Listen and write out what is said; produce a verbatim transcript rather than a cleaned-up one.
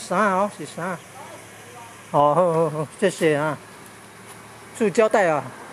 啥哦？是啥？哦，好好好，谢谢啊。塑胶袋啊。